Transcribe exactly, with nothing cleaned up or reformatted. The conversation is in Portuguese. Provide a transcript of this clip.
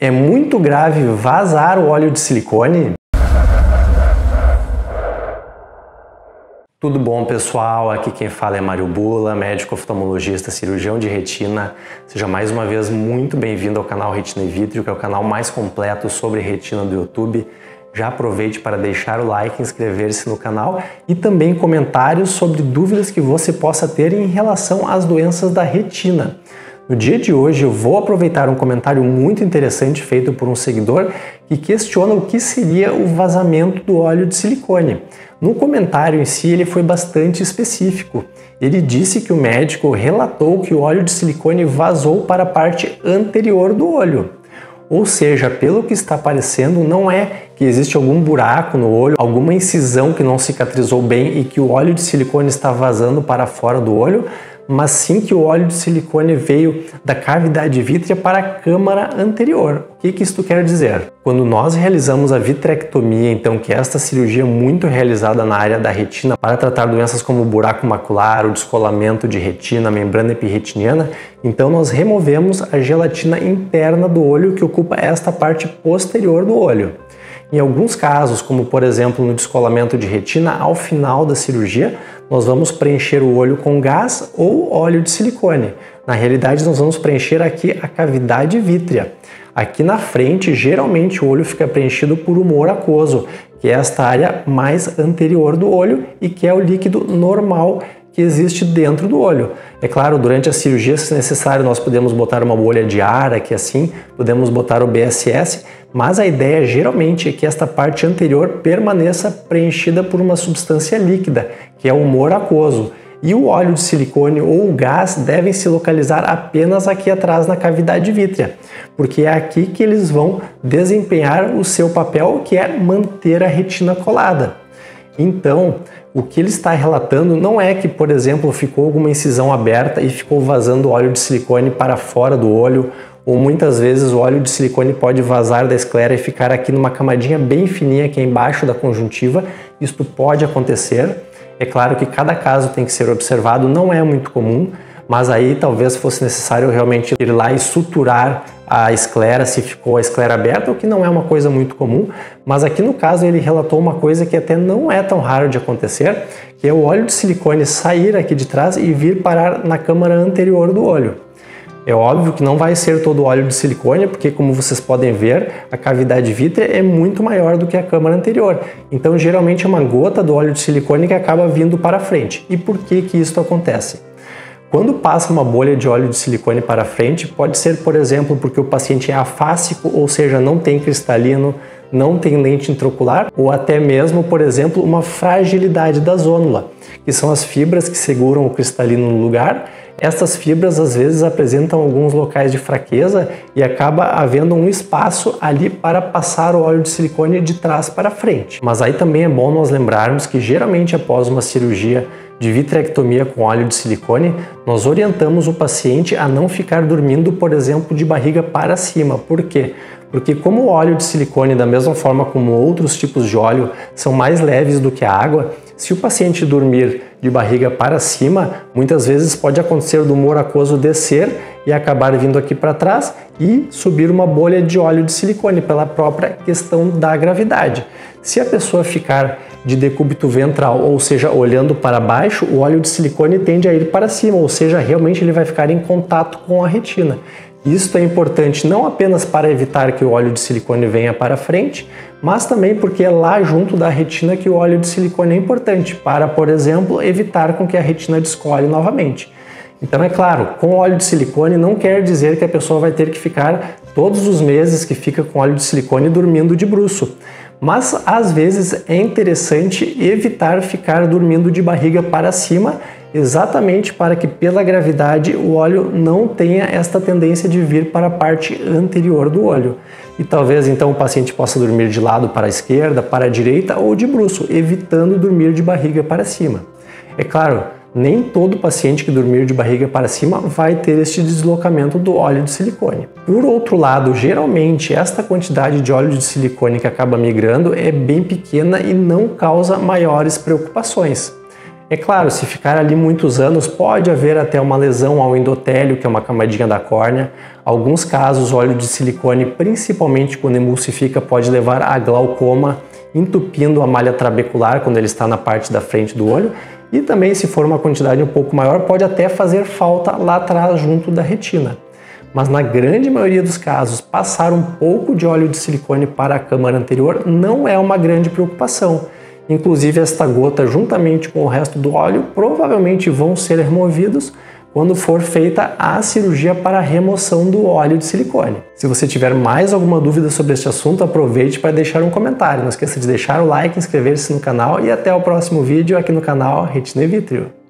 É muito grave vazar o óleo de silicone? Tudo bom, pessoal? Aqui quem fala é Mário Bula, médico oftalmologista, cirurgião de retina. Seja mais uma vez muito bem-vindo ao canal Retina e Vítreo, que é o canal mais completo sobre retina do YouTube. Já aproveite para deixar o like, inscrever-se no canal e também comentários sobre dúvidas que você possa ter em relação às doenças da retina. No dia de hoje eu vou aproveitar um comentário muito interessante feito por um seguidor que questiona o que seria o vazamento do óleo de silicone. No comentário em si ele foi bastante específico. Ele disse que o médico relatou que o óleo de silicone vazou para a parte anterior do olho. Ou seja, pelo que está parecendo, não é que existe algum buraco no olho, alguma incisão que não cicatrizou bem e que o óleo de silicone está vazando para fora do olho, mas sim que o óleo de silicone veio da cavidade vítrea para a câmara anterior. O que que isto quer dizer? Quando nós realizamos a vitrectomia, então, que é esta cirurgia muito realizada na área da retina para tratar doenças como o buraco macular, o descolamento de retina, a membrana epirretiniana, então nós removemos a gelatina interna do olho que ocupa esta parte posterior do olho. Em alguns casos, como por exemplo no descolamento de retina, ao final da cirurgia, nós vamos preencher o olho com gás ou óleo de silicone. Na realidade, nós vamos preencher aqui a cavidade vítrea. Aqui na frente, geralmente o olho fica preenchido por humor aquoso, que é esta área mais anterior do olho e que é o líquido normal que existe dentro do olho. É claro, durante a cirurgia, se necessário, nós podemos botar uma bolha de ar aqui assim, podemos botar o B S S, mas a ideia geralmente é que esta parte anterior permaneça preenchida por uma substância líquida, que é o humor aquoso. E o óleo de silicone ou o gás devem se localizar apenas aqui atrás na cavidade vítrea, porque é aqui que eles vão desempenhar o seu papel, que é manter a retina colada. Então, o que ele está relatando não é que, por exemplo, ficou alguma incisão aberta e ficou vazando óleo de silicone para fora do olho, ou muitas vezes o óleo de silicone pode vazar da esclera e ficar aqui numa camadinha bem fininha aqui embaixo da conjuntiva. Isto pode acontecer. É claro que cada caso tem que ser observado, não é muito comum, mas aí talvez fosse necessário realmente ir lá e suturar a esclera, se ficou a esclera aberta, o que não é uma coisa muito comum, mas aqui no caso ele relatou uma coisa que até não é tão raro de acontecer, que é o óleo de silicone sair aqui de trás e vir parar na câmara anterior do olho. É óbvio que não vai ser todo o óleo de silicone, porque como vocês podem ver, a cavidade vítrea é muito maior do que a câmara anterior. Então geralmente é uma gota do óleo de silicone que acaba vindo para frente. E por que que isso acontece? Quando passa uma bolha de óleo de silicone para frente, pode ser, por exemplo, porque o paciente é afásico, ou seja, não tem cristalino, não tem lente intraocular, ou até mesmo, por exemplo, uma fragilidade da zônula, que são as fibras que seguram o cristalino no lugar. Estas fibras às vezes apresentam alguns locais de fraqueza e acaba havendo um espaço ali para passar o óleo de silicone de trás para frente. Mas aí também é bom nós lembrarmos que geralmente após uma cirurgia de vitrectomia com óleo de silicone, nós orientamos o paciente a não ficar dormindo, por exemplo, de barriga para cima. Por quê? Porque como o óleo de silicone, da mesma forma como outros tipos de óleo, são mais leves do que a água, se o paciente dormir de barriga para cima, muitas vezes pode acontecer do humor aquoso descer e acabar vindo aqui para trás e subir uma bolha de óleo de silicone pela própria questão da gravidade. Se a pessoa ficar de decúbito ventral, ou seja, olhando para baixo, o óleo de silicone tende a ir para cima, ou seja, realmente ele vai ficar em contato com a retina. Isso é importante não apenas para evitar que o óleo de silicone venha para frente, mas também porque é lá junto da retina que o óleo de silicone é importante para, por exemplo, evitar com que a retina descole novamente. Então é claro, com óleo de silicone não quer dizer que a pessoa vai ter que ficar todos os meses que fica com óleo de silicone dormindo de bruço. Mas às vezes é interessante evitar ficar dormindo de barriga para cima, exatamente para que pela gravidade o óleo não tenha esta tendência de vir para a parte anterior do olho. E talvez então o paciente possa dormir de lado para a esquerda, para a direita ou de bruço, evitando dormir de barriga para cima. É claro, nem todo paciente que dormir de barriga para cima vai ter este deslocamento do óleo de silicone. Por outro lado, geralmente esta quantidade de óleo de silicone que acaba migrando é bem pequena e não causa maiores preocupações. É claro, se ficar ali muitos anos, pode haver até uma lesão ao endotélio, que é uma camadinha da córnea. Alguns casos, o óleo de silicone, principalmente quando emulsifica, pode levar a glaucoma, entupindo a malha trabecular quando ele está na parte da frente do olho. E também, se for uma quantidade um pouco maior, pode até fazer falta lá atrás, junto da retina. Mas na grande maioria dos casos, passar um pouco de óleo de silicone para a câmara anterior não é uma grande preocupação. Inclusive, esta gota, juntamente com o resto do óleo, provavelmente vão ser removidos quando for feita a cirurgia para a remoção do óleo de silicone. Se você tiver mais alguma dúvida sobre este assunto, aproveite para deixar um comentário. Não esqueça de deixar o like, inscrever-se no canal e até o próximo vídeo aqui no canal Retina e Vítreo.